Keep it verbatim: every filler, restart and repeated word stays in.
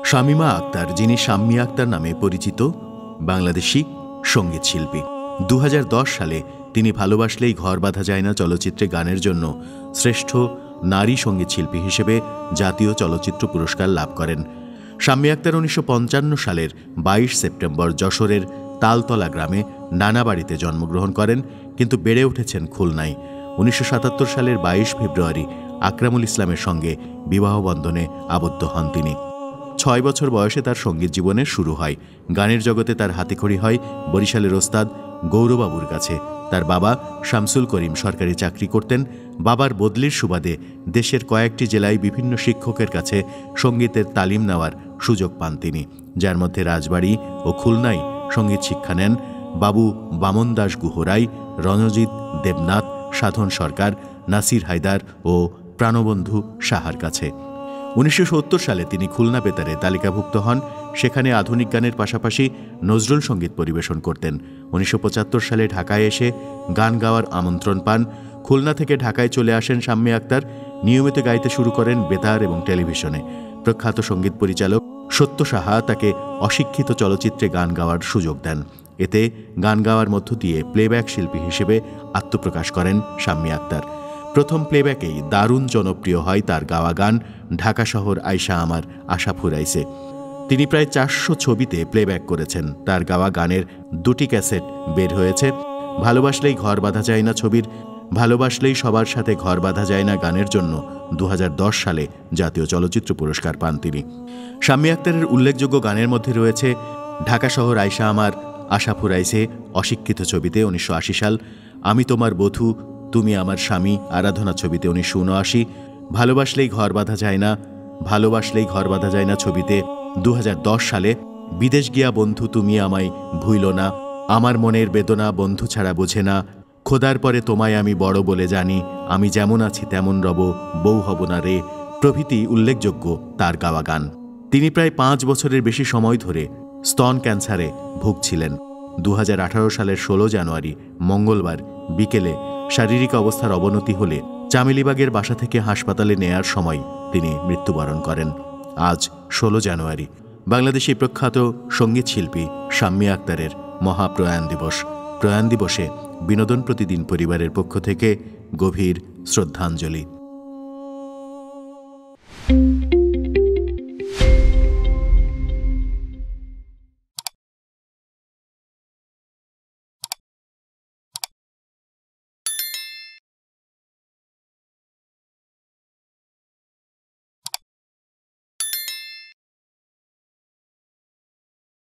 শামিমা আক্তার, যিনি শাম্মী আক্তার নামে পরিচিত, বাংলাদেশি সঙ্গীত শিল্পী। দু হাজার দশ সালে তিনি ভালোবাসলেই ঘর বাঁধা যায় না চলচ্চিত্রে গানের জন্য শ্রেষ্ঠ নারী সঙ্গীত শিল্পী হিসেবে জাতীয় চলচ্চিত্র পুরস্কার লাভ করেন। শাম্মী আক্তার উনিশশো পঞ্চান্ন সালের বাইশ সেপ্টেম্বর যশোরের তালতলা গ্রামে নানা বাড়িতে জন্মগ্রহণ করেন, কিন্তু বেড়ে উঠেছেন খুলনায়। উনিশশো সাতাত্তর সালের বাইশ ফেব্রুয়ারি আকরামুল ইসলামের সঙ্গে বিবাহ বন্ধনে আবদ্ধ হন তিনি। ছয় বছর বয়সে তার সঙ্গীত জীবনের শুরু হয়। গানের জগতে তার হাতেখড়ি হয় বরিশালের ওস্তাদ গৌরবাবুর কাছে। তার বাবা শামসুল করিম সরকারি চাকরি করতেন। বাবার বদলির সুবাদে দেশের কয়েকটি জেলায় বিভিন্ন শিক্ষকের কাছে সঙ্গীতের তালিম নেওয়ার সুযোগ পান তিনি, যার মধ্যে রাজবাড়ী ও খুলনায় সঙ্গীত শিক্ষা নেন বাবু বামন দাস গুহরাই, রণজিৎ দেবনাথ, সাধন সরকার, নাসির হায়দার ও প্রাণবন্ধু সাহার কাছে। উনিশশো সত্তর সালে তিনি খুলনা বেতারে তালিকাভুক্ত হন। সেখানে আধুনিক গানের পাশাপাশি নজরুল সঙ্গীত পরিবেশন করতেন। উনিশশো পঁচাত্তর সালে ঢাকায় এসে গান গাওয়ার আমন্ত্রণ পান। খুলনা থেকে ঢাকায় চলে আসেন শাম্মী আক্তার। নিয়মিত গাইতে শুরু করেন বেতার এবং টেলিভিশনে। প্রখ্যাত সঙ্গীত পরিচালক সত্য সাহা তাকে অশিক্ষিত চলচ্চিত্রে গান গাওয়ার সুযোগ দেন। এতে গান গাওয়ার মধ্য দিয়ে প্লেব্যাক শিল্পী হিসেবে আত্মপ্রকাশ করেন শাম্মী আক্তার। প্রথম প্লেব্যাকেই দারুণ জনপ্রিয় হয় তার গাওয়া গান ঢাকা শহর আইসা আমার আশা ফুরাইছে। তিনি প্রায় চারশো ছবিতে প্লেব্যাক করেছেন। তার গাওয়া গানের দুটি ক্যাসেট বের হয়েছে। ভালোবাসলেই ঘর বাঁধা যায় না ছবির ভালোবাসলেই সবার সাথে ঘর বাঁধা যায় না গানের জন্য দু হাজার দশ সালে জাতীয় চলচ্চিত্র পুরস্কার পান তিনি। শাম্মী আক্তারের উল্লেখযোগ্য গানের মধ্যে রয়েছে ঢাকা শহর আইসা আমার আশা ফুরাইছে, অশিক্ষিত ছবিতে উনিশশো আশি সাল, আমি তোমার বধূ তুমি আমার স্বামী আরাধনা ছবিতে উনিশশো উনআশি, ভালোবাসলেই ঘর বাঁধা যায় না ভালোবাসলেই ঘর বাঁধা যায় না ছবিতে দু হাজার দশ সালে, বিদেশ গিয়া বন্ধু তুমি আমায় ভুইল না, আমার মনের বেদনা বন্ধু ছাড়া বোঝে না, খোদার পরে তোমায় আমি বড় বলে জানি, আমি যেমন আছি তেমন রব বউ হব না রে প্রভৃতি উল্লেখযোগ্য তার গাওয়া গান। তিনি প্রায় পাঁচ বছরের বেশি সময় ধরে স্তন ক্যান্সারে ভুগছিলেন। দু হাজার আঠারো সালের ষোলো জানুয়ারি মঙ্গলবার বিকেলে শারীরিক অবস্থার অবনতি হলে চামেলিবাগের বাসা থেকে হাসপাতালে নেয়ার সময় তিনি মৃত্যুবরণ করেন। আজ ষোলো জানুয়ারি বাংলাদেশি প্রখ্যাত সঙ্গীত শিল্পী শাম্মী আক্তারের মহাপ্রয়াণ দিবস। প্রয়াণ দিবসে বিনোদন প্রতিদিন পরিবারের পক্ষ থেকে গভীর শ্রদ্ধাঞ্জলি।